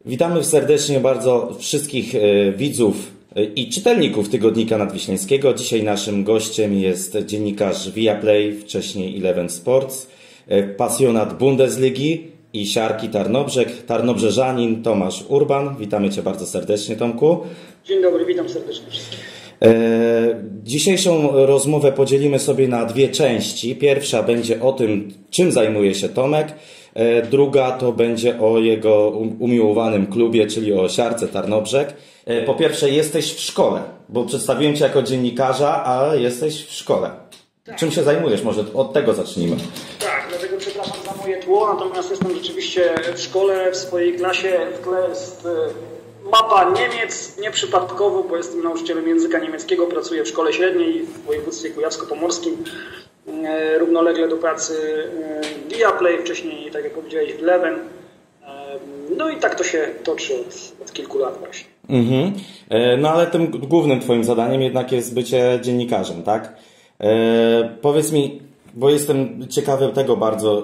Witamy serdecznie bardzo wszystkich widzów i czytelników Tygodnika Nadwiślańskiego. Dzisiaj naszym gościem jest dziennikarz Viaplay, wcześniej Eleven Sports, pasjonat Bundesligi i siarki Tarnobrzeg, tarnobrzeżanin Tomasz Urban. Witamy Cię bardzo serdecznie, Tomku. Dzień dobry, witam serdecznie wszystkich. Dzisiejszą rozmowę podzielimy sobie na dwie części. Pierwsza będzie o tym, czym zajmuje się Tomek. Druga to będzie o jego umiłowanym klubie, czyli o siarce Tarnobrzeg. Po pierwsze, jesteś w szkole, bo przedstawiłem Cię jako dziennikarza, a jesteś w szkole. Tak. Czym się zajmujesz? Może od tego zacznijmy. Tak, dlatego przepraszam za moje tło, natomiast jestem rzeczywiście w szkole, w swojej klasie. W tle jest mapa Niemiec, nieprzypadkowo, bo jestem nauczycielem języka niemieckiego, pracuję w szkole średniej w województwie kujawsko-pomorskim. Równolegle do pracy Viaplay, wcześniej, tak jak powiedziałeś, w Eleven. No i tak to się toczy od kilku lat właśnie. No ale tym głównym Twoim zadaniem jednak jest bycie dziennikarzem, tak? Powiedz mi, bo jestem ciekawy tego bardzo,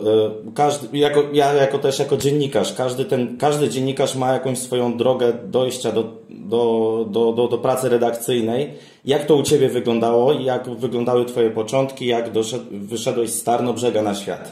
jako dziennikarz, każdy dziennikarz ma jakąś swoją drogę dojścia do pracy redakcyjnej. Jak to u Ciebie wyglądało i jak wyglądały Twoje początki, jak wyszedłeś z Tarnobrzega na świat?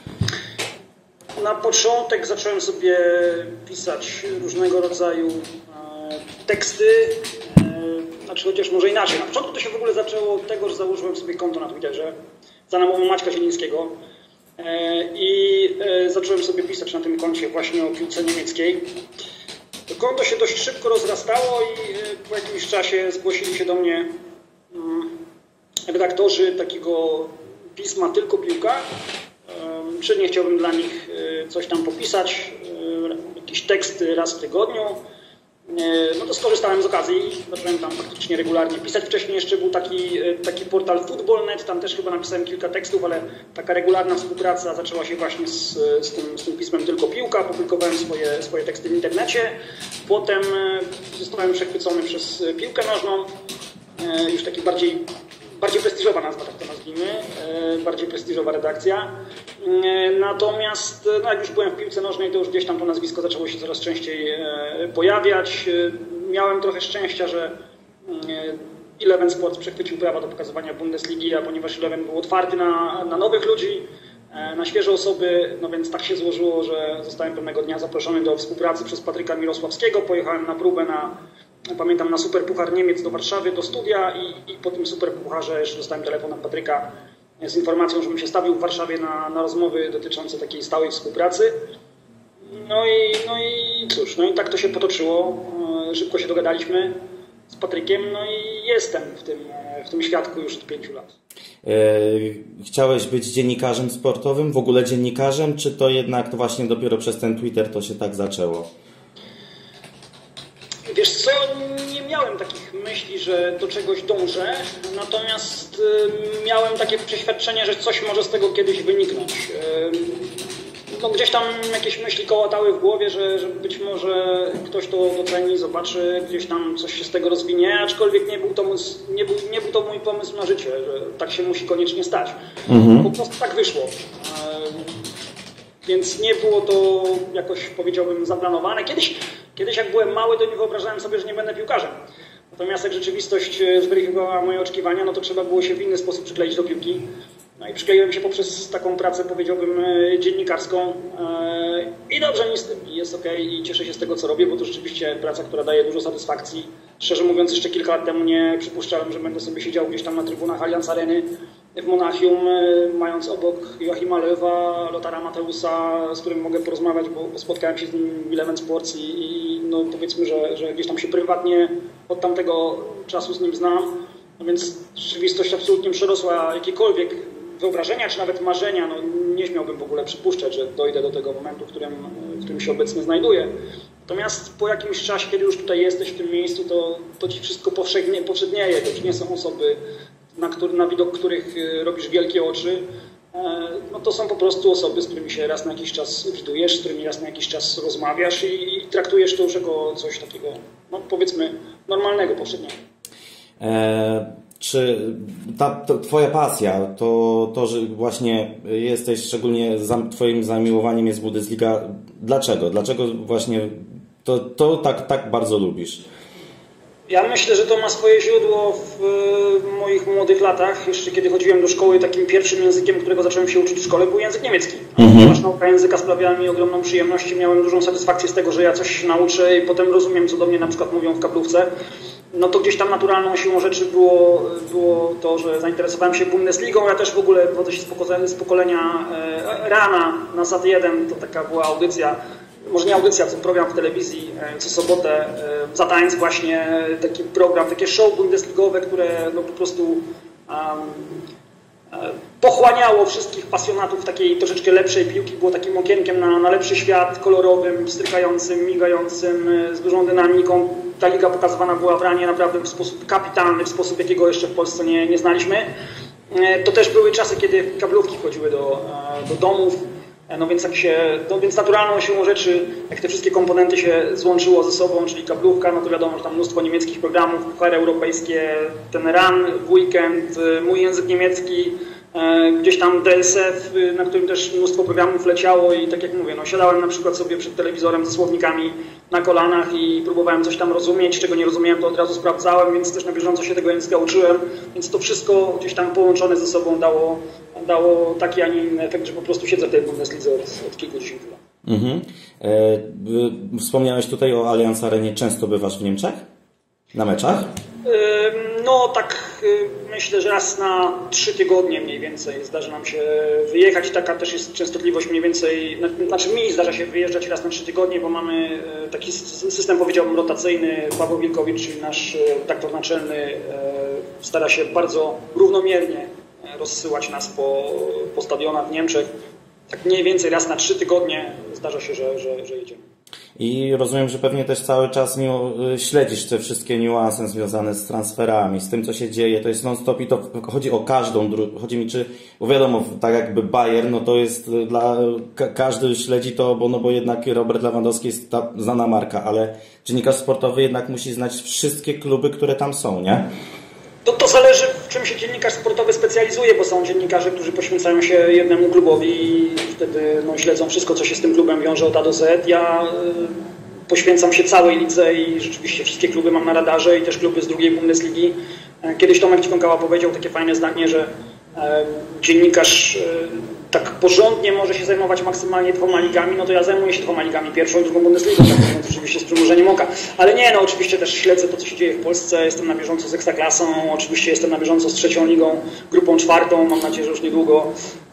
Na początek zacząłem sobie pisać różnego rodzaju teksty, chociaż może inaczej. Na początku to się w ogóle zaczęło od tego, że założyłem sobie konto na Twitterze za namową Maćka Zielińskiego i zacząłem sobie pisać na tym koncie właśnie o piłce niemieckiej. To konto się dość szybko rozrastało i po jakimś czasie zgłosili się do mnie redaktorzy takiego pisma Tylko Piłka, czy nie chciałbym dla nich coś tam popisać, jakieś teksty raz w tygodniu. No to skorzystałem z okazji, zacząłem tam faktycznie regularnie pisać. Wcześniej jeszcze był taki portal Football.net, tam też chyba napisałem kilka tekstów, ale taka regularna współpraca zaczęła się właśnie z tym pismem Tylko Piłka. Publikowałem swoje teksty w internecie. Potem zostałem przechwycony przez piłkę nożną, już taki bardziej prestiżowa nazwa, tak to nazwijmy, bardziej prestiżowa redakcja. Natomiast jak już byłem w piłce nożnej, to już gdzieś tam to nazwisko zaczęło się coraz częściej pojawiać. Miałem trochę szczęścia, że Eleven Sports przechwycił prawa do pokazywania Bundesligi, a ponieważ Eleven był otwarty na nowych ludzi, na świeże osoby, no więc tak się złożyło, że zostałem pewnego dnia zaproszony do współpracy przez Patryka Mirosławskiego. Pojechałem na próbę pamiętam, na Superpuchar Niemiec do Warszawy, do studia i po tym Superpucharze jeszcze dostałem telefon od Patryka z informacją, żebym się stawił w Warszawie na rozmowy dotyczące takiej stałej współpracy. No i cóż, no i tak to się potoczyło. Szybko się dogadaliśmy z Patrykiem, no i jestem w tym świadku już od 5 lat. Chciałeś być dziennikarzem sportowym, w ogóle dziennikarzem, czy to jednak to właśnie dopiero przez ten Twitter to się tak zaczęło? Wiesz co, nie miałem takich myśli, że do czegoś dążę, natomiast miałem takie przeświadczenie, że coś może z tego kiedyś wyniknąć. No, gdzieś tam jakieś myśli kołatały w głowie, że być może ktoś to doceni, zobaczy, gdzieś tam coś się z tego rozwinie, aczkolwiek nie był to mój pomysł na życie, że tak się musi koniecznie stać. Po prostu tak wyszło. Więc nie było to jakoś, powiedziałbym, zaplanowane. Kiedyś jak byłem mały, to nie wyobrażałem sobie, że nie będę piłkarzem. Natomiast jak rzeczywistość zweryfikowała moje oczekiwania, no to trzeba było się w inny sposób przykleić do piłki. No i przykleiłem się poprzez taką pracę, powiedziałbym, dziennikarską. I dobrze mi z tym, jest okej, i cieszę się z tego, co robię, bo to rzeczywiście praca, która daje dużo satysfakcji. Szczerze mówiąc, jeszcze kilka lat temu nie przypuszczałem, że będę sobie siedział gdzieś tam na trybunach Allianz Areny w Monachium, mając obok Joachima Löwa, Lothara Mattheusa, z którym mogę porozmawiać, bo spotkałem się z nim w Eleven Sports i no powiedzmy, że gdzieś tam się prywatnie od tamtego czasu z nim znam. No więc rzeczywistość absolutnie przerosła jakiekolwiek wyobrażenia, czy nawet marzenia. No, nie śmiałbym w ogóle przypuszczać, że dojdę do tego momentu, w którym się obecnie znajduję. Natomiast po jakimś czasie, kiedy już tutaj jesteś w tym miejscu, to ci wszystko powszednieje. To już nie są osoby, na widok których robisz wielkie oczy. No to są po prostu osoby, z którymi się raz na jakiś czas widujesz, z którymi raz na jakiś czas rozmawiasz i traktujesz to już jako coś takiego, no powiedzmy, normalnego, powszedniego. Czy twoja pasja, to, że właśnie jesteś, szczególnie twoim zamiłowaniem jest Bundesliga, dlaczego? Dlaczego właśnie to tak bardzo lubisz? Ja myślę, że to ma swoje źródło w moich młodych latach. Jeszcze kiedy chodziłem do szkoły, takim pierwszym językiem, którego zacząłem się uczyć w szkole, był język niemiecki. Ponieważ nauka języka sprawiała mi ogromną przyjemność i miałem dużą satysfakcję z tego, że ja coś nauczę i potem rozumiem, co do mnie na przykład mówią w kablówce. No to gdzieś tam naturalną siłą rzeczy było to, że zainteresowałem się Bundesligą. Ja też w ogóle pochodzę z pokolenia Rana na Sat 1, to taka była audycja, może nie audycja, to program w telewizji co sobotę, Sat.1 właśnie, taki program, takie show bundesligowe, które no po prostu pochłaniało wszystkich pasjonatów takiej troszeczkę lepszej piłki, było takim okienkiem na lepszy świat, kolorowym, strykającym, migającym, z dużą dynamiką. Ta liga pokazywana była w Ranie naprawdę w sposób kapitalny, w sposób, jakiego jeszcze w Polsce nie znaliśmy. To też były czasy, kiedy kablówki chodziły do domów. Więc naturalną siłą rzeczy, jak te wszystkie komponenty się złączyło ze sobą, czyli kablówka, no to wiadomo, że tam mnóstwo niemieckich programów, puchary europejskie, ten run w weekend, mój język niemiecki, gdzieś tam DSF, na którym też mnóstwo programów leciało i tak jak mówię, no siadałem na przykład sobie przed telewizorem ze słownikami na kolanach i próbowałem coś tam rozumieć, czego nie rozumiałem, to od razu sprawdzałem, więc też na bieżąco się tego języka uczyłem, więc to wszystko gdzieś tam połączone ze sobą dało taki, a nie inny efekt, że po prostu siedzę w tej Bundeslidze od kilkudziesięciu lat. Wspomniałeś tutaj o Allianz Arenie. Często bywasz w Niemczech? Na meczach? No tak myślę, że raz na 3 tygodnie mniej więcej zdarza nam się wyjechać. Taka też jest częstotliwość mniej więcej, znaczy mi zdarza się wyjeżdżać raz na 3 tygodnie, bo mamy taki system, powiedziałbym, rotacyjny. Paweł Wilkowicz, czyli nasz redaktor naczelny, stara się bardzo równomiernie rozsyłać nas po stadionach w Niemczech. Tak mniej więcej raz na 3 tygodnie zdarza się, że jedziemy. I rozumiem, że pewnie też cały czas śledzisz te wszystkie niuanse związane z transferami, z tym, co się dzieje. To jest non-stop i to chodzi o każdą. Chodzi mi, bo wiadomo, tak jakby Bayern, no to jest każdy śledzi to, bo jednak Robert Lewandowski jest ta znana marka, ale dziennikarz sportowy jednak musi znać wszystkie kluby, które tam są, nie? To zależy, w czym się dziennikarz sportowy specjalizuje, bo są dziennikarze, którzy poświęcają się jednemu klubowi i wtedy śledzą wszystko, co się z tym klubem wiąże od A do Z. Ja poświęcam się całej lidze i rzeczywiście wszystkie kluby mam na radarze i też kluby z drugiej Bundesligi. Kiedyś Tomek Ćwiąkała powiedział takie fajne zdanie, że dziennikarz tak porządnie może się zajmować maksymalnie 2 ligami, no to ja zajmuję się 2 ligami, pierwszą i drugą Bundesligą, tak, oczywiście z przymrużeniem oka. Ale nie, no oczywiście też śledzę to, co się dzieje w Polsce, jestem na bieżąco z Ekstraklasą, oczywiście jestem na bieżąco z 3. ligą, grupą 4, mam nadzieję, że już niedługo.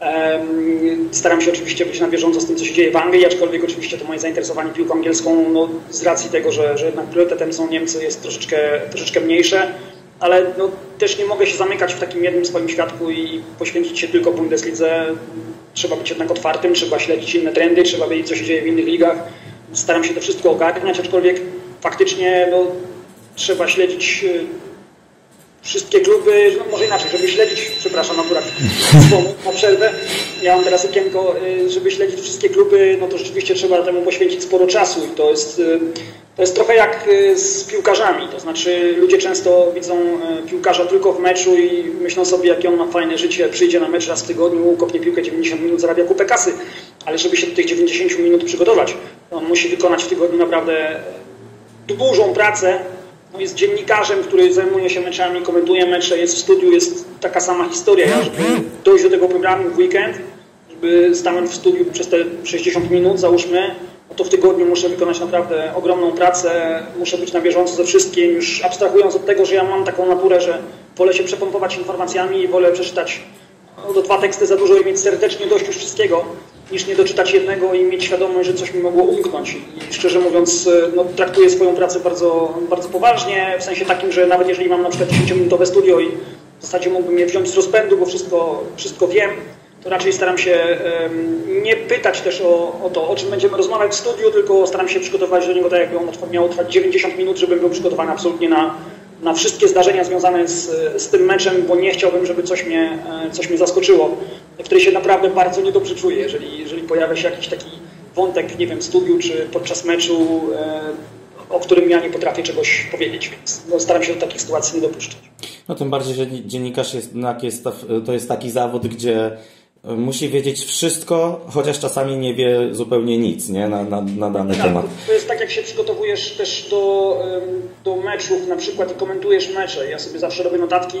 Staram się oczywiście być na bieżąco z tym, co się dzieje w Anglii, aczkolwiek oczywiście to moje zainteresowanie piłką angielską, no z racji tego, że jednak priorytetem są Niemcy, jest troszeczkę mniejsze. Ale też nie mogę się zamykać w takim jednym swoim świadku i poświęcić się tylko Bundeslidze. Trzeba być jednak otwartym, trzeba śledzić inne trendy, trzeba wiedzieć, co się dzieje w innych ligach. Staram się to wszystko ogarniać, aczkolwiek faktycznie trzeba śledzić wszystkie kluby, może inaczej, żeby śledzić, przepraszam akurat na przerwę, ja mam teraz okienko, żeby śledzić wszystkie kluby, no to rzeczywiście trzeba temu poświęcić sporo czasu i to jest trochę jak z piłkarzami, to znaczy ludzie często widzą piłkarza tylko w meczu i myślą sobie, jakie on ma fajne życie, przyjdzie na mecz raz w tygodniu, kopnie piłkę 90 minut, zarabia kupę kasy, ale żeby się do tych 90 minut przygotować, on musi wykonać w tygodniu naprawdę dużą pracę. Jest dziennikarzem, który zajmuje się meczami, komentuje mecze, jest w studiu, jest taka sama historia. Ja, żeby dojść do tego programu w weekend, żeby stanąć w studiu przez te 60 minut, załóżmy, no to w tygodniu muszę wykonać naprawdę ogromną pracę, muszę być na bieżąco ze wszystkim, już abstrahując od tego, że ja mam taką naturę, że wolę się przepompować informacjami i wolę przeczytać 2 teksty za dużo i mieć serdecznie dość już wszystkiego, niż nie doczytać jednego i mieć świadomość, że coś mi mogło umknąć. I szczerze mówiąc, traktuję swoją pracę bardzo, bardzo poważnie, w sensie takim, że nawet jeżeli mam na przykład 10-minutowe studio i w zasadzie mógłbym je wziąć z rozpędu, bo wszystko wiem, to raczej staram się nie pytać też o to, o czym będziemy rozmawiać w studiu, tylko staram się przygotować do niego tak, jakby on miał trwać 90 minut, żebym był przygotowany absolutnie na wszystkie zdarzenia związane z tym meczem, bo nie chciałbym, żeby coś mnie zaskoczyło, w której się naprawdę bardzo niedobrze czuję, jeżeli pojawia się jakiś taki wątek, nie wiem, w studiu czy podczas meczu, o którym ja nie potrafię czegoś powiedzieć, więc staram się do takich sytuacji nie dopuszczać. No tym bardziej, że dziennikarz to jest taki zawód, gdzie musi wiedzieć wszystko, chociaż czasami nie wie zupełnie nic, nie? Na dany temat. To jest tak, jak się przygotowujesz też do meczów na przykład i komentujesz mecze. Ja sobie zawsze robię notatki,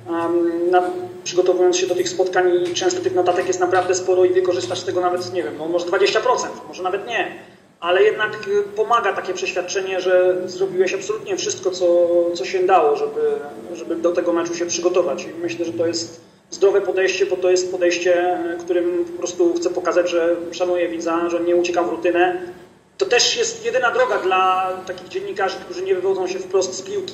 przygotowując się do tych spotkań i często tych notatek jest naprawdę sporo i wykorzystasz z tego nawet, nie wiem, no może 20%, może nawet nie. Ale jednak pomaga takie przeświadczenie, że zrobiłeś absolutnie wszystko, co się dało, żeby do tego meczu się przygotować. I myślę, że to jest zdrowe podejście, bo to jest podejście, którym po prostu chcę pokazać, że szanuję widza, że nie uciekam w rutynę. To też jest jedyna droga dla takich dziennikarzy, którzy nie wywodzą się wprost z piłki.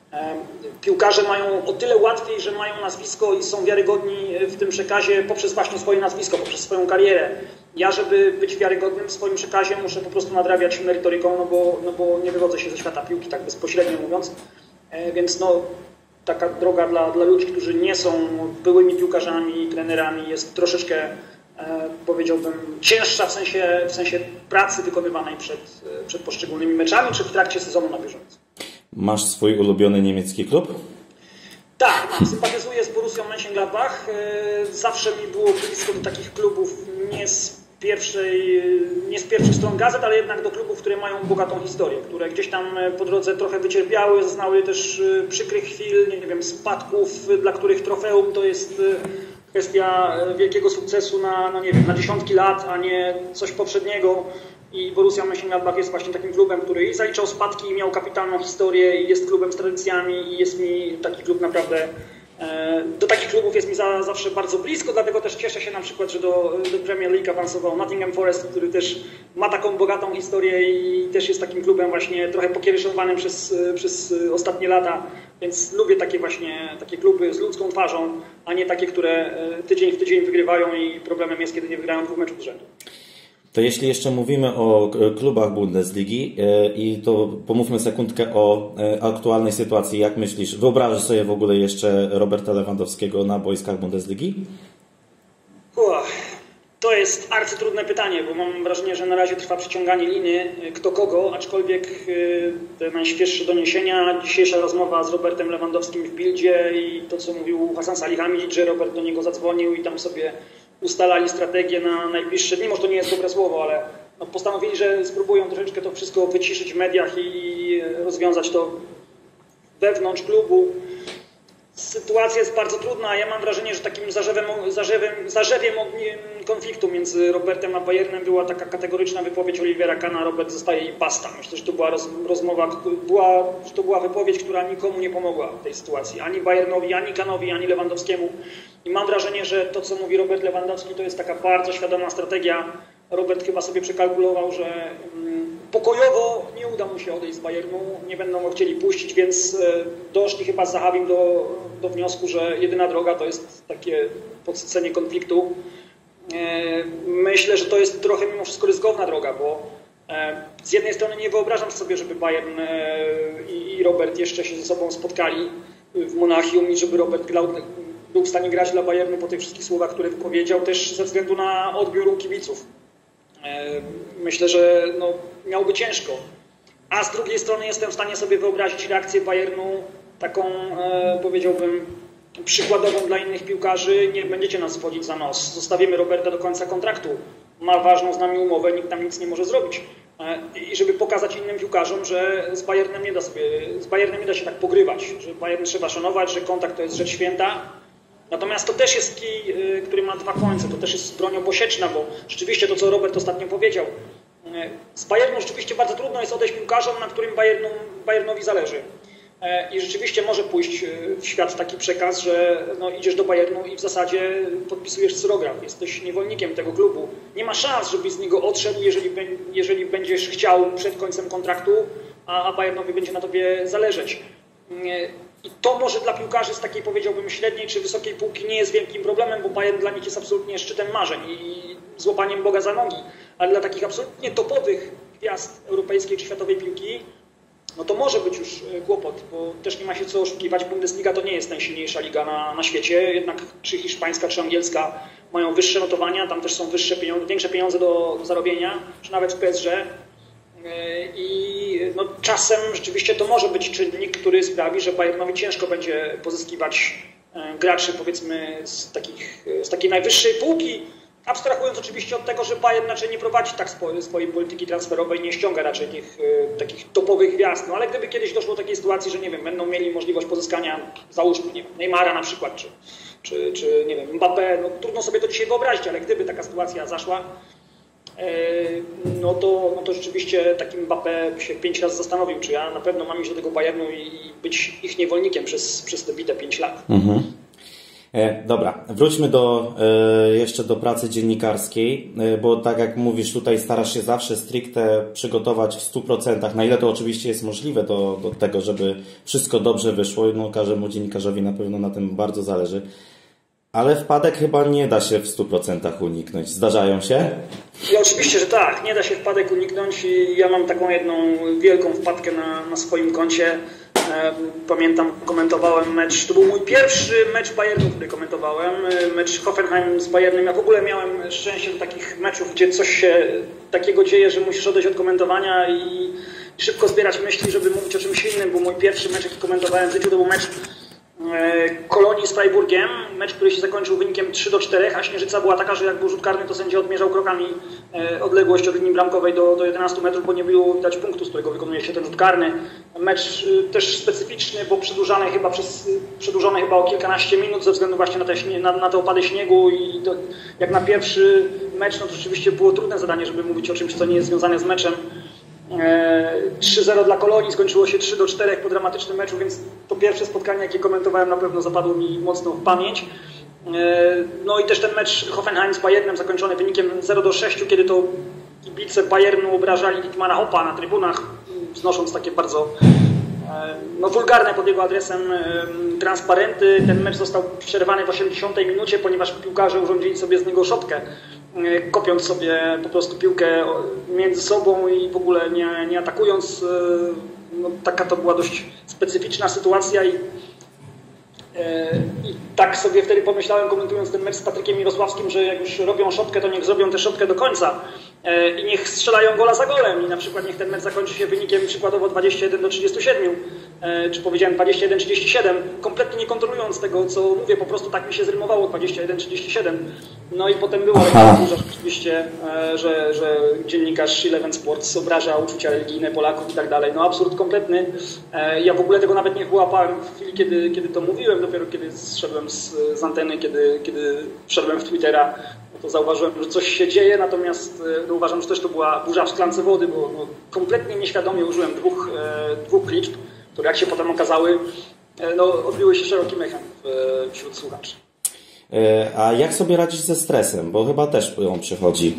Piłkarze mają o tyle łatwiej, że mają nazwisko i są wiarygodni w tym przekazie poprzez właśnie swoje nazwisko, poprzez swoją karierę. Ja, żeby być wiarygodnym w swoim przekazie, muszę po prostu nadrabiać merytoryką, no bo nie wywodzę się ze świata piłki, tak bezpośrednio mówiąc. Więc no, taka droga dla ludzi, którzy nie są byłymi piłkarzami, trenerami, jest troszeczkę, powiedziałbym, cięższa w sensie pracy wykonywanej przed poszczególnymi meczami, czy w trakcie sezonu na bieżąco. Masz swój ulubiony niemiecki klub? Tak, sympatyzuję z Borussią Mönchengladbach. Zawsze mi było blisko do takich klubów, nie z pierwszych stron gazet, ale jednak do klubów, które mają bogatą historię, które gdzieś tam po drodze trochę wycierpiały, zaznały też przykrych chwil, nie wiem, spadków, dla których trofeum to jest kwestia wielkiego sukcesu na dziesiątki lat, a nie coś poprzedniego. I Borussia Mönchengladbach jest właśnie takim klubem, który i zaliczał spadki, i miał kapitalną historię, i jest klubem z tradycjami, i jest mi taki klub naprawdę, do takich klubów jest mi zawsze bardzo blisko, dlatego też cieszę się na przykład, że do Premier League awansował Nottingham Forest, który też ma taką bogatą historię i też jest takim klubem właśnie trochę pokiereszowanym przez ostatnie lata, więc lubię takie kluby z ludzką twarzą, a nie takie, które tydzień w tydzień wygrywają i problemem jest, kiedy nie wygrają 2 meczów z rzędu. To jeśli jeszcze mówimy o klubach Bundesligi i to pomówmy sekundkę o aktualnej sytuacji. Jak myślisz, wyobrażasz sobie w ogóle jeszcze Roberta Lewandowskiego na boiskach Bundesligi? To jest arcytrudne pytanie, bo mam wrażenie, że na razie trwa przyciąganie liny kto kogo, aczkolwiek te najświeższe doniesienia, dzisiejsza rozmowa z Robertem Lewandowskim w Bildzie i to, co mówił Hasan Salihamidzic, że Robert do niego zadzwonił i tam sobie ustalali strategię na najbliższe dni, może to nie jest dobre słowo, ale postanowili, że spróbują troszeczkę to wszystko wyciszyć w mediach i rozwiązać to wewnątrz klubu. Sytuacja jest bardzo trudna. Ja mam wrażenie, że takim zarzewiem konfliktu między Robertem a Bayernem była taka kategoryczna wypowiedź Olivera Kahna: Robert zostaje i basta. Myślę, że to była rozmowa, że to była wypowiedź, która nikomu nie pomogła w tej sytuacji. Ani Bayernowi, ani Kahnowi, ani Lewandowskiemu. I mam wrażenie, że to, co mówi Robert Lewandowski, to jest taka bardzo świadoma strategia. Robert chyba sobie przekalkulował, że pokojowo nie uda mu się odejść z Bayernu, nie będą go chcieli puścić, więc doszli chyba z Zahavim do wniosku, że jedyna droga to jest takie podsycenie konfliktu. Myślę, że to jest trochę mimo wszystko ryzykowna droga, bo z jednej strony nie wyobrażam sobie, żeby Bayern i Robert jeszcze się ze sobą spotkali w Monachium i żeby Robert był w stanie grać dla Bayernu po tych wszystkich słowach, które wypowiedział, też ze względu na odbiór u kibiców. Myślę, że miałby ciężko. A z drugiej strony jestem w stanie sobie wyobrazić reakcję Bayernu taką, powiedziałbym, przykładową dla innych piłkarzy. Nie będziecie nas wchodzić za nos. Zostawimy Roberta do końca kontraktu. Ma ważną z nami umowę, nikt tam nic nie może zrobić. I żeby pokazać innym piłkarzom, że z Bayernem nie da się tak pogrywać, że Bayern trzeba szanować, że kontakt to jest rzecz święta. Natomiast to też jest kij, który ma 2 końce, to też jest broń obosieczna, bo rzeczywiście to, co Robert ostatnio powiedział, z Bayernu rzeczywiście bardzo trudno jest odejść piłkarzom, na którym Bayernowi zależy. I rzeczywiście może pójść w świat taki przekaz, że idziesz do Bayernu i w zasadzie podpisujesz cyrograf, jesteś niewolnikiem tego klubu. Nie ma szans, żebyś z niego odszedł, jeżeli będziesz chciał przed końcem kontraktu, a Bayernowi będzie na tobie zależeć. I to może dla piłkarzy z takiej, powiedziałbym, średniej czy wysokiej półki nie jest wielkim problemem, bo Bayern dla nich jest absolutnie szczytem marzeń i złapaniem Boga za nogi. Ale dla takich absolutnie topowych gwiazd europejskiej czy światowej piłki, to może być już kłopot, bo też nie ma się co oszukiwać. Bundesliga to nie jest najsilniejsza liga na świecie, jednak czy hiszpańska, czy angielska mają wyższe notowania, tam też są większe pieniądze do zarobienia, czy nawet w PSG. I czasem rzeczywiście to może być czynnik, który sprawi, że Bayernowi ciężko będzie pozyskiwać graczy, powiedzmy, z takiej najwyższej półki, abstrahując oczywiście od tego, że Bayern raczej nie prowadzi tak swojej polityki transferowej, nie ściąga raczej tych takich topowych gwiazd. No ale gdyby kiedyś doszło do takiej sytuacji, że nie wiem, będą mieli możliwość pozyskania, załóżmy, nie wiem, Neymara na przykład, czy nie wiem, Mbappé, no trudno sobie to dzisiaj wyobrazić, ale gdyby taka sytuacja zaszła, no to rzeczywiście takim Mbappé by się 5 razy zastanowił, czy ja na pewno mam iść do tego Bayernu i być ich niewolnikiem przez te bite 5 lat. Mhm. Dobra, wróćmy jeszcze do pracy dziennikarskiej, bo tak jak mówisz, tutaj starasz się zawsze stricte przygotować w 100%, na ile to oczywiście jest możliwe do tego, żeby wszystko dobrze wyszło. No, każdemu dziennikarzowi na pewno na tym bardzo zależy. Ale wpadek chyba nie da się w 100% uniknąć. Zdarzają się? Ja oczywiście, że tak. Nie da się wpadek uniknąć i ja mam taką jedną wielką wpadkę na swoim koncie. Pamiętam, komentowałem mecz, to był mój pierwszy mecz Bayernu, który komentowałem, mecz Hoffenheim z Bayernem. Ja w ogóle miałem szczęście do takich meczów, gdzie coś się takiego dzieje, że musisz odejść od komentowania i szybko zbierać myśli, żeby mówić o czymś innym, bo mój pierwszy mecz, jaki komentowałem w życiu, to był mecz Kolonii z Freiburgiem, mecz, który się zakończył wynikiem 3-4, a śnieżyca była taka, że jak był rzut karny, to sędzia odmierzał krokami odległość od linii bramkowej do 11 metrów, bo nie było widać punktu, z którego wykonuje się ten rzut karny. Mecz też specyficzny, bo przedłużony chyba o kilkanaście minut ze względu właśnie na te opady śniegu i to, jak na pierwszy mecz, no to rzeczywiście było trudne zadanie, żeby mówić o czymś, co nie jest związane z meczem. 3-0 dla Kolonii, skończyło się 3-4 po dramatycznym meczu, więc to pierwsze spotkanie, jakie komentowałem, na pewno zapadło mi mocno w pamięć. No i też ten mecz Hoffenheim z Bayernem zakończony wynikiem 0-6, kiedy to kibice Bayernu obrażali Dietmara Hoppa na trybunach, wznosząc takie bardzo wulgarne pod jego adresem transparenty. Ten mecz został przerwany w 80 minucie, ponieważ piłkarze urządzili sobie z niego szopkę, kopiąc sobie po prostu piłkę między sobą i w ogóle nie atakując. No, taka to była dość specyficzna sytuacja i tak sobie wtedy pomyślałem, komentując ten mecz z Patrykiem Mirosławskim, że jak już robią szopkę, to niech zrobią tę szopkę do końca i niech strzelają gola za golem i na przykład niech ten mecz zakończy się wynikiem przykładowo 21-37, czy powiedziałem 21-37, kompletnie nie kontrolując tego, co mówię, po prostu tak mi się zrymowało 21-37. No i potem było oczywiście, że dziennikarz Eleven Sports obraża uczucia religijne Polaków i tak dalej. No absurd kompletny. Ja w ogóle tego nawet nie wyłapałem w chwili, kiedy to mówiłem, dopiero kiedy zszedłem z anteny, kiedy wszedłem w Twittera, no to zauważyłem, że coś się dzieje, natomiast uważam, że też to była burza w szklance wody, bo kompletnie nieświadomie użyłem dwóch liczb, które jak się potem okazały, odbiły się szerokim echem wśród słuchaczy. A jak sobie radzić ze stresem? Bo chyba też on przychodzi.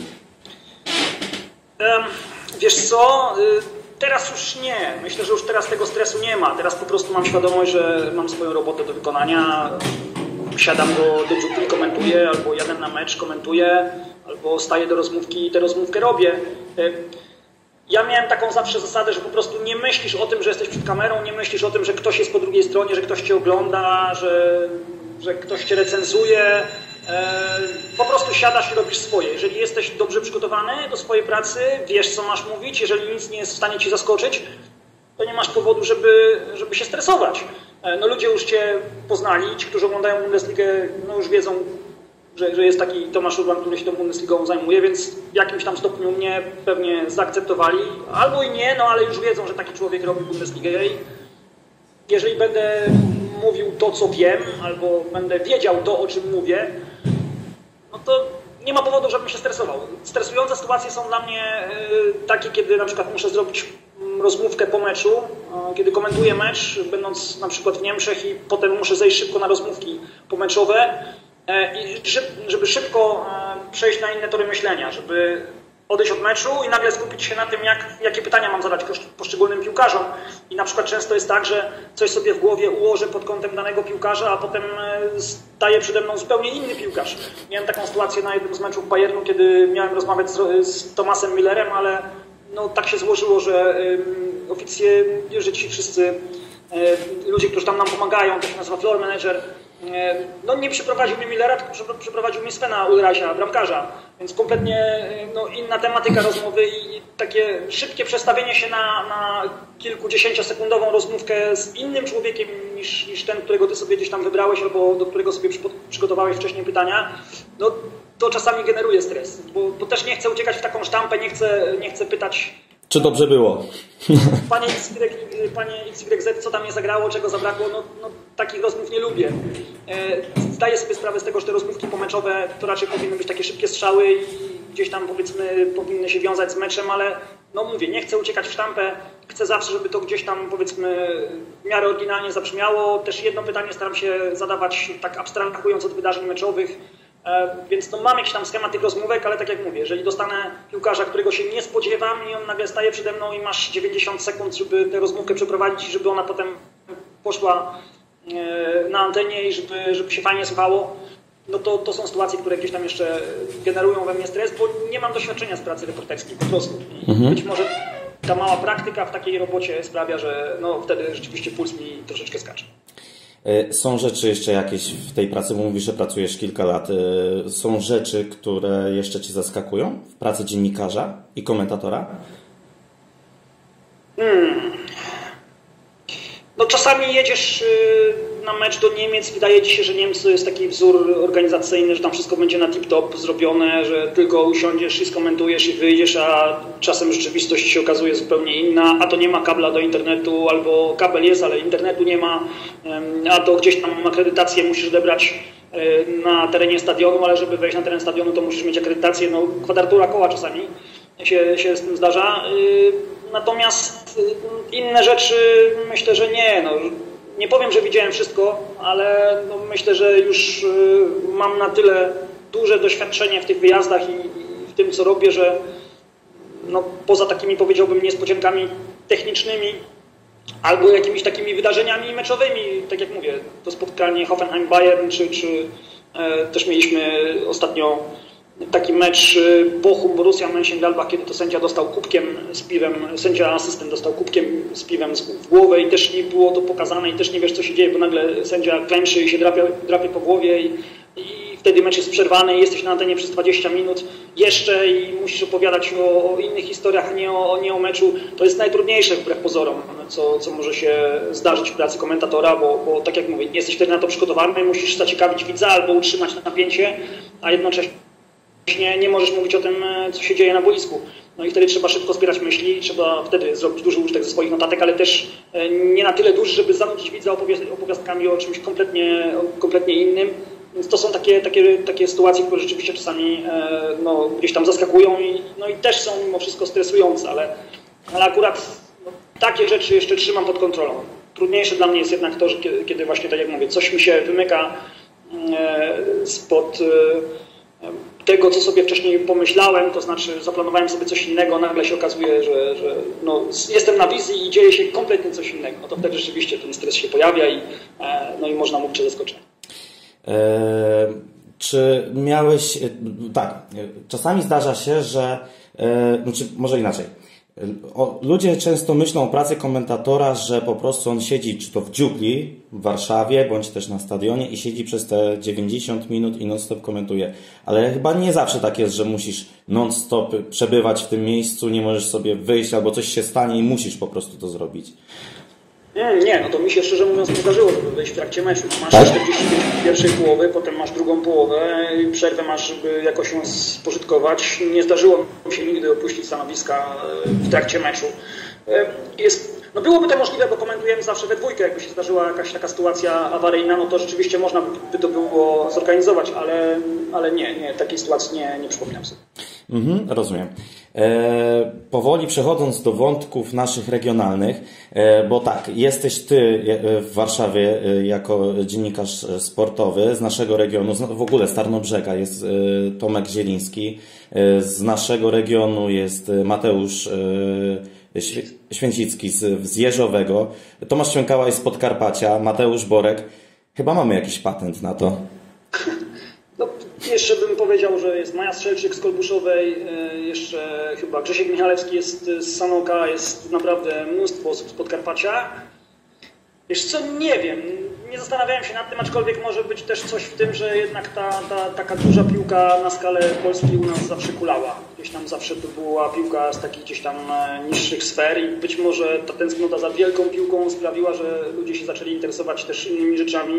Wiesz co? Teraz już nie. Myślę, że już teraz tego stresu nie ma. Teraz po prostu mam świadomość, że mam swoją robotę do wykonania. Siadam do dziupli, komentuję, albo jadę na mecz, komentuję, albo staję do rozmówki i tę rozmówkę robię. Ja miałem taką zawsze zasadę, że po prostu nie myślisz o tym, że jesteś przed kamerą, nie myślisz o tym, że ktoś jest po drugiej stronie, że ktoś cię ogląda, że ktoś cię recenzuje. Po prostu siadasz i robisz swoje. Jeżeli jesteś dobrze przygotowany do swojej pracy, wiesz, co masz mówić, jeżeli nic nie jest w stanie cię zaskoczyć, to nie masz powodu, żeby się stresować. No ludzie już cię poznali, ci, którzy oglądają Bundesligę, no już wiedzą, że jest taki Tomasz Urban, który się tą Bundesligą zajmuje, więc w jakimś tam stopniu mnie pewnie zaakceptowali. Albo i nie, no ale już wiedzą, że taki człowiek robi Bundesligę i jeżeli będę mówił to, co wiem, albo będę wiedział to, o czym mówię, no to nie ma powodu, żebym się stresował. Stresujące sytuacje są dla mnie takie, kiedy na przykład muszę zrobić rozmówkę po meczu, kiedy komentuję mecz, będąc na przykład w Niemczech i potem muszę zejść szybko na rozmówki pomeczowe i żeby szybko przejść na inne tory myślenia, żeby odejść od meczu i nagle skupić się na tym, jakie pytania mam zadać poszczególnym piłkarzom. I na przykład często jest tak, że coś sobie w głowie ułożę pod kątem danego piłkarza, a potem staje przede mną zupełnie inny piłkarz. Miałem taką sytuację na jednym z meczów Bayernu, kiedy miałem rozmawiać z Thomasem Müllerem, ale no, tak się złożyło, że ci wszyscy ludzie, którzy tam nam pomagają, to się nazywa floor manager, no nie przyprowadził mnie Millera, tylko przyprowadził mi Svena Ulreicha, bramkarza. Więc kompletnie inna tematyka rozmowy i takie szybkie przestawienie się na kilkudziesięciosekundową rozmówkę z innym człowiekiem niż ten, którego ty sobie gdzieś tam wybrałeś albo do którego sobie przygotowałeś wcześniej pytania, no to czasami generuje stres, bo też nie chcę uciekać w taką sztampę, nie chcę pytać, czy dobrze było? Panie XYZ, co tam nie zagrało, czego zabrakło, no takich rozmów nie lubię. Zdaję sobie sprawę z tego, że te rozmówki pomeczowe to raczej powinny być takie szybkie strzały i gdzieś tam powiedzmy powinny się wiązać z meczem, ale no mówię, nie chcę uciekać w sztampę, chcę zawsze, żeby to gdzieś tam powiedzmy w miarę oryginalnie zabrzmiało. Też jedno pytanie staram się zadawać tak abstrahując od wydarzeń meczowych. Więc no mam jakiś tam schemat tych rozmówek, ale tak jak mówię, jeżeli dostanę piłkarza, którego się nie spodziewam i on nagle staje przede mną i masz 90 sekund, żeby tę rozmówkę przeprowadzić i żeby ona potem poszła na antenie i żeby się fajnie słuchało, no to są sytuacje, które gdzieś tam jeszcze generują we mnie stres, bo nie mam doświadczenia z pracy reporterskiej po prostu. Być może ta mała praktyka w takiej robocie sprawia, że no wtedy rzeczywiście puls mi troszeczkę skacze. Są rzeczy jeszcze jakieś w tej pracy, bo mówisz, że pracujesz kilka lat. Są rzeczy, które jeszcze Cię zaskakują w pracy dziennikarza i komentatora? No czasami jedziesz na mecz do Niemiec, wydaje Ci się, że Niemcy to jest taki wzór organizacyjny, że tam wszystko będzie na tip-top zrobione, że tylko usiądziesz i skomentujesz i wyjdziesz, a czasem rzeczywistość się okazuje zupełnie inna, a to nie ma kabla do internetu, albo kabel jest, ale internetu nie ma, a to gdzieś tam akredytację musisz odebrać na terenie stadionu, ale żeby wejść na teren stadionu, to musisz mieć akredytację, no kwadratura koła czasami się z tym zdarza. Natomiast inne rzeczy myślę, że nie. No, nie powiem, że widziałem wszystko, ale no myślę, że już mam na tyle duże doświadczenie w tych wyjazdach i w tym, co robię, że no, poza takimi, powiedziałbym, niespodziankami technicznymi albo jakimiś takimi wydarzeniami meczowymi, tak jak mówię, to spotkanie Hoffenheim-Bayern, czy też mieliśmy ostatnio taki mecz Bochum-Borussia Mönchengladbach, kiedy to sędzia dostał kubkiem z piwem, sędzia asystent dostał kubkiem z piwem w głowę i też nie było to pokazane i też nie wiesz, co się dzieje, bo nagle sędzia klęczy i się drapie po głowie i wtedy mecz jest przerwany i jesteś na antenie przez 20 minut jeszcze i musisz opowiadać o innych historiach, nie o meczu. To jest najtrudniejsze wbrew pozorom, co może się zdarzyć w pracy komentatora, bo tak jak mówię, nie jesteś wtedy na to przygotowany, musisz zaciekawić widza albo utrzymać napięcie, a jednocześnie nie możesz mówić o tym, co się dzieje na boisku. No i wtedy trzeba szybko zbierać myśli, trzeba wtedy zrobić duży użytek ze swoich notatek, ale też nie na tyle duży, żeby zanudzić widza opowiastkami o czymś kompletnie innym. Więc to są takie sytuacje, które rzeczywiście czasami no, gdzieś tam zaskakują i też są mimo wszystko stresujące, ale akurat no, takie rzeczy jeszcze trzymam pod kontrolą. Trudniejsze dla mnie jest jednak to, że kiedy właśnie, tak jak mówię, coś mi się wymyka spod tego, co sobie wcześniej pomyślałem, to znaczy zaplanowałem sobie coś innego, nagle się okazuje, że no, jestem na wizji i dzieje się kompletnie coś innego. No to wtedy rzeczywiście ten stres się pojawia i można mówić o zaskoczeniu. Czy miałeś... Tak, czasami zdarza się, że... Znaczy, może inaczej. Ludzie często myślą o pracy komentatora, że po prostu on siedzi czy to w dziupli w Warszawie, bądź też na stadionie i siedzi przez te 90 minut i non-stop komentuje. Ale chyba nie zawsze tak jest, że musisz non-stop przebywać w tym miejscu, nie możesz sobie wyjść albo coś się stanie i musisz po prostu to zrobić. Nie, no to mi się szczerze mówiąc nie zdarzyło, żeby wyjść w trakcie meczu. Masz 45 pierwszej połowy, potem masz drugą połowę i przerwę masz, żeby jakoś ją spożytkować. Nie zdarzyło mi się nigdy opuścić stanowiska w trakcie meczu. No byłoby to możliwe, bo komentujemy zawsze we dwójkę. Jakby się zdarzyła jakaś taka sytuacja awaryjna, no to rzeczywiście można by to było zorganizować, ale nie, takiej sytuacji nie przypominam sobie. Rozumiem. Powoli przechodząc do wątków naszych regionalnych, bo tak, jesteś Ty w Warszawie jako dziennikarz sportowy z naszego regionu, w ogóle z Tarnobrzega jest Tomek Zieliński, z naszego regionu jest Mateusz Święcicki z Jeżowego, Tomasz Świękała jest z Podkarpacia, Mateusz Borek. Chyba mamy jakiś patent na to. No, jeszcze bym powiedział, że jest Maja Strzelczyk z Kolbuszowej, jeszcze chyba Grzesiek Michalewski jest z Sanoka, jest naprawdę mnóstwo osób z Podkarpacia. Wiesz co, nie wiem, nie zastanawiałem się nad tym, aczkolwiek może być też coś w tym, że jednak ta taka duża piłka na skalę Polski u nas zawsze kulała. Gdzieś tam zawsze to była piłka z takich gdzieś tam niższych sfer i być może ta tęsknota za wielką piłką sprawiła, że ludzie się zaczęli interesować też innymi rzeczami.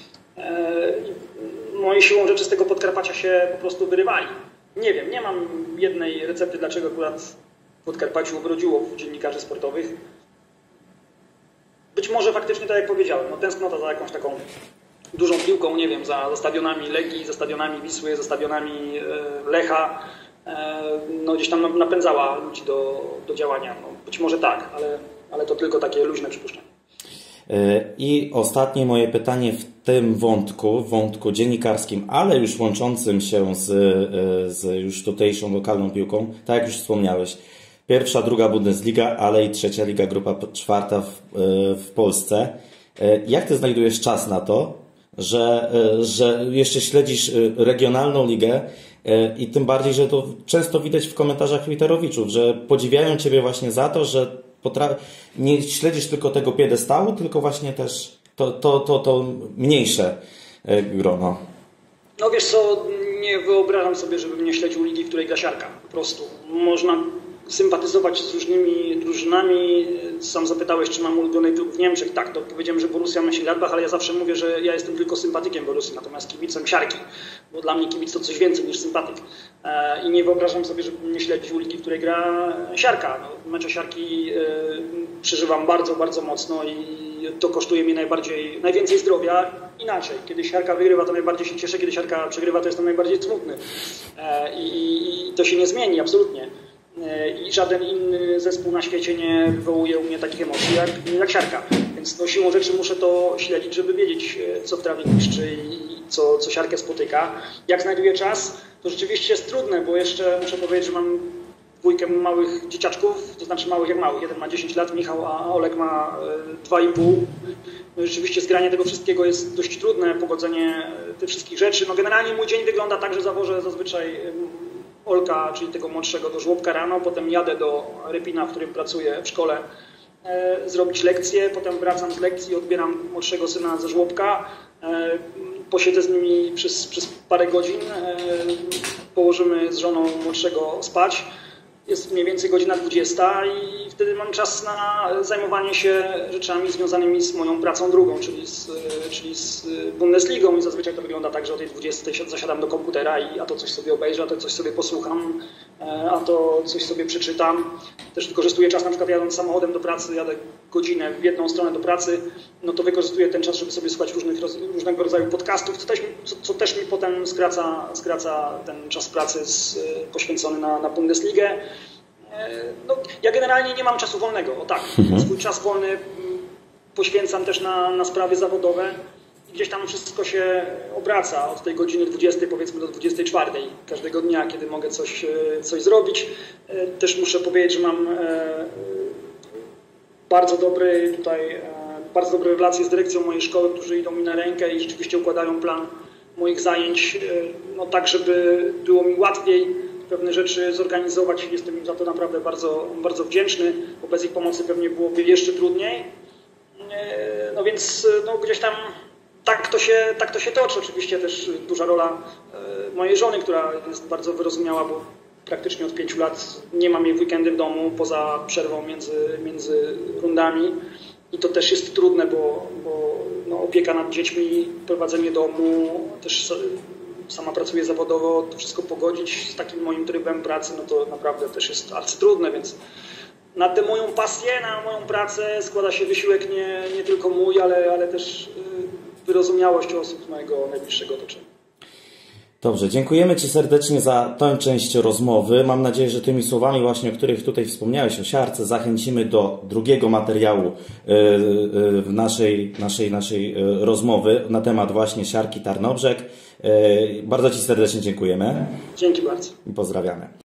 No i siłą rzeczy z tego Podkarpacia się po prostu wyrywali. Nie wiem, nie mam jednej recepty, dlaczego akurat w Podkarpaciu obrodziło dziennikarzy sportowych. Być może faktycznie, tak jak powiedziałem, no tęsknota za jakąś taką dużą piłką, nie wiem, za stadionami Legii, za stadionami Wisły, za stadionami Lecha, no gdzieś tam napędzała ludzi do działania. No, być może tak, ale to tylko takie luźne przypuszczenie. I ostatnie moje pytanie w tym wątku dziennikarskim, ale już łączącym się z już tutejszą lokalną piłką, tak jak już wspomniałeś. Pierwsza, druga Bundesliga, ale i trzecia liga, grupa czwarta w Polsce. Jak ty znajdujesz czas na to, że jeszcze śledzisz regionalną ligę i tym bardziej, że to często widać w komentarzach Twitterowiczów, że podziwiają ciebie właśnie za to, że nie śledzisz tylko tego piedestału, tylko właśnie też to mniejsze grono. No wiesz co, nie wyobrażam sobie, żebym nie śledził ligi, w której gra siarka. Po prostu można sympatyzować z różnymi drużynami. Sam zapytałeś, czy mam ulubiony klub w Niemczech. Tak, to powiedziałem, że Borussia Mönchengladbach, ale ja zawsze mówię, że ja jestem tylko sympatykiem Borussii, natomiast kibicem siarki, bo dla mnie kibic to coś więcej niż sympatyk. I nie wyobrażam sobie, żebym nie śledził ligi, w której gra siarka. No, mecze siarki przeżywam bardzo, bardzo mocno i to kosztuje mnie najwięcej zdrowia. Inaczej, kiedy siarka wygrywa, to najbardziej się cieszę, kiedy siarka przegrywa, to jestem najbardziej smutny. I to się nie zmieni, absolutnie. I żaden inny zespół na świecie nie wywołuje u mnie takich emocji jak siarka. Więc no, siłą rzeczy muszę to śledzić, żeby wiedzieć, co w trawie niszczy i co siarkę spotyka. Jak znajduję czas, to rzeczywiście jest trudne, bo jeszcze muszę powiedzieć, że mam dwójkę małych dzieciaczków, to znaczy małych jak małych. Jeden ma 10 lat, Michał, a Olek ma 2,5. No, rzeczywiście zgranie tego wszystkiego jest dość trudne, pogodzenie tych wszystkich rzeczy. No, generalnie mój dzień wygląda tak, że zawożę zazwyczaj Olka, czyli tego młodszego, do żłobka rano, potem jadę do Rypina, w którym pracuję w szkole, zrobić lekcję, potem wracam z lekcji, odbieram młodszego syna ze żłobka, posiedzę z nimi przez parę godzin, położymy z żoną młodszego spać. Jest mniej więcej godzina 20 i wtedy mam czas na zajmowanie się rzeczami związanymi z moją pracą drugą, czyli z Bundesligą i zazwyczaj to wygląda tak, że o tej 20 zasiadam do komputera i a to coś sobie obejrzę, a to coś sobie posłucham, a to coś sobie przeczytam. Też wykorzystuję czas, na przykład jadąc samochodem do pracy, jadę godzinę w jedną stronę do pracy, no to wykorzystuję ten czas, żeby sobie słuchać różnego rodzaju podcastów, co też mi potem skraca ten czas pracy poświęcony na Bundesligę. No, ja generalnie nie mam czasu wolnego, o tak. Swój czas wolny poświęcam też na sprawy zawodowe i gdzieś tam wszystko się obraca od tej godziny 20 powiedzmy do 24 każdego dnia, kiedy mogę coś zrobić. Też muszę powiedzieć, że mam bardzo dobre relacje z dyrekcją mojej szkoły, którzy idą mi na rękę i rzeczywiście układają plan moich zajęć, no tak, żeby było mi łatwiej pewne rzeczy zorganizować. Jestem im za to naprawdę bardzo, bardzo wdzięczny, bo bez ich pomocy pewnie byłoby jeszcze trudniej. No więc no gdzieś tam tak to się toczy. Oczywiście też duża rola mojej żony, która jest bardzo wyrozumiała, bo praktycznie od 5 lat nie mam jej w weekendy w domu, poza przerwą między rundami. I to też jest trudne, bo no, opieka nad dziećmi, prowadzenie domu, też sama pracuję zawodowo, to wszystko pogodzić z takim moim trybem pracy, no to naprawdę też jest arcytrudne, więc na tę moją pasję, na moją pracę składa się wysiłek nie tylko mój, ale też wyrozumiałość osób z mojego najbliższego otoczenia. Dobrze, dziękujemy Ci serdecznie za tę część rozmowy. Mam nadzieję, że tymi słowami właśnie, o których tutaj wspomniałeś, o siarce, zachęcimy do drugiego materiału w naszej rozmowy na temat właśnie siarki Tarnobrzeg. Bardzo Ci serdecznie dziękujemy. Dzięki bardzo. I pozdrawiamy.